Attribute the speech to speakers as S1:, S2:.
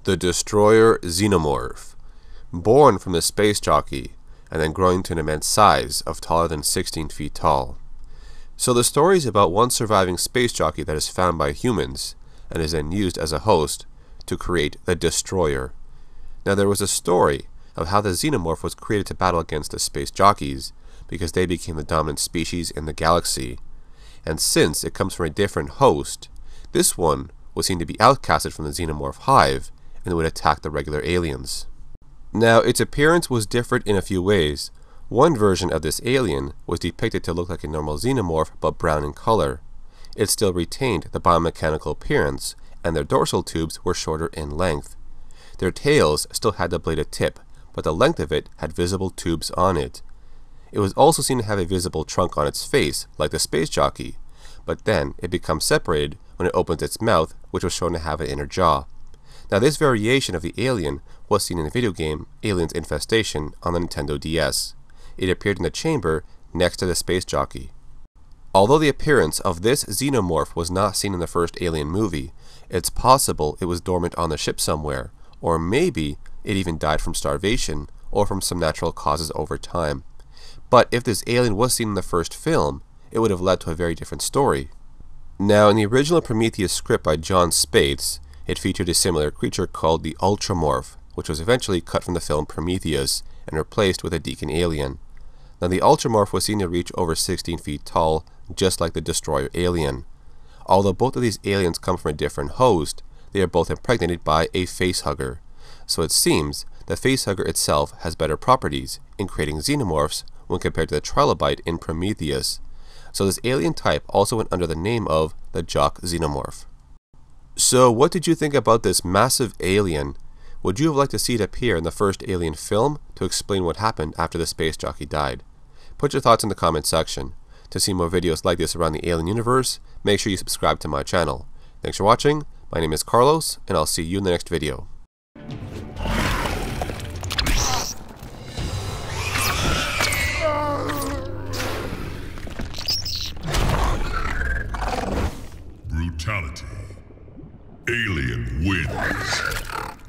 S1: The Destroyer Xenomorph. Born from the space jockey, and then growing to an immense size of taller than 16 feet tall. So the story is about one surviving space jockey that is found by humans, and is then used as a host to create the Destroyer. Now there was a story of how the Xenomorph was created to battle against the space jockeys, because they became the dominant species in the galaxy. And since it comes from a different host, this one was seen to be outcasted from the Xenomorph hive, and would attack the regular aliens. Now, its appearance was different in a few ways. One version of this alien was depicted to look like a normal Xenomorph, but brown in color. It still retained the biomechanical appearance, and their dorsal tubes were shorter in length. Their tails still had the bladed tip, but the length of it had visible tubes on it. It was also seen to have a visible trunk on its face, like the space jockey, but then it becomes separated when it opens its mouth, which was shown to have an inner jaw. Now this variation of the alien was seen in the video game Aliens Infestation on the Nintendo DS. It appeared in the chamber next to the space jockey. Although the appearance of this Xenomorph was not seen in the first Alien movie, it's possible it was dormant on the ship somewhere, or maybe it even died from starvation, or from some natural causes over time. But if this alien was seen in the first film, it would have led to a very different story. Now, in the original Prometheus script by Jon Spaihts, it featured a similar creature called the Ultramorph, which was eventually cut from the film Prometheus and replaced with a Deacon alien. Now, the Ultramorph was seen to reach over 16 feet tall, just like the Destroyer alien. Although both of these aliens come from a different host, they are both impregnated by a facehugger. So it seems the facehugger itself has better properties in creating xenomorphs when compared to the trilobite in Prometheus. So this alien type also went under the name of the Jock Xenomorph. So what did you think about this massive alien? Would you have liked to see it appear in the first Alien film to explain what happened after the space jockey died? Put your thoughts in the comment section. To see more videos like this around the Alien universe, make sure you subscribe to my channel. Thanks for watching. My name is Carlos, and I'll see you in the next video.
S2: Brutality. Alien wins.